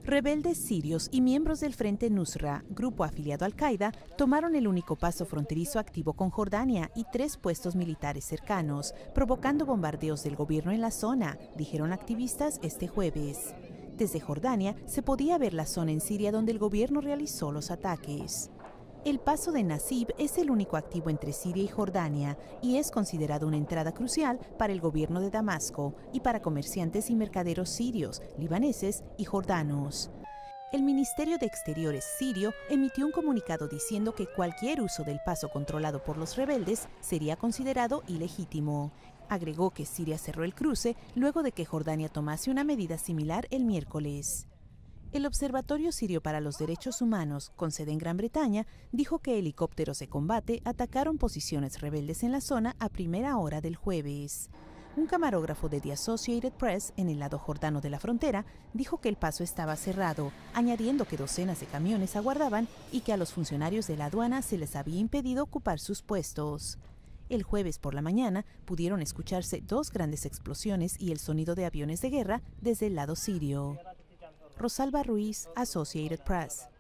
Rebeldes sirios y miembros del Frente Nusra, grupo afiliado a Al-Qaeda, tomaron el único paso fronterizo activo con Jordania y 3 puestos militares cercanos, provocando bombardeos del gobierno en la zona, dijeron activistas este jueves. Desde Jordania se podía ver la zona en Siria donde el gobierno realizó los ataques. El paso de Nasib es el único activo entre Siria y Jordania y es considerado una entrada crucial para el gobierno de Damasco y para comerciantes y mercaderos sirios, libaneses y jordanos. El Ministerio de Exteriores sirio emitió un comunicado diciendo que cualquier uso del paso controlado por los rebeldes sería considerado ilegítimo. Agregó que Siria cerró el cruce luego de que Jordania tomase una medida similar el miércoles. El Observatorio Sirio para los Derechos Humanos, con sede en Gran Bretaña, dijo que helicópteros de combate atacaron posiciones rebeldes en la zona a primera hora del jueves. Un camarógrafo de The Associated Press, en el lado jordano de la frontera, dijo que el paso estaba cerrado, añadiendo que docenas de camiones aguardaban y que a los funcionarios de la aduana se les había impedido ocupar sus puestos. El jueves por la mañana pudieron escucharse 2 grandes explosiones y el sonido de aviones de guerra desde el lado sirio. Rosalba Ruiz, Associated Press.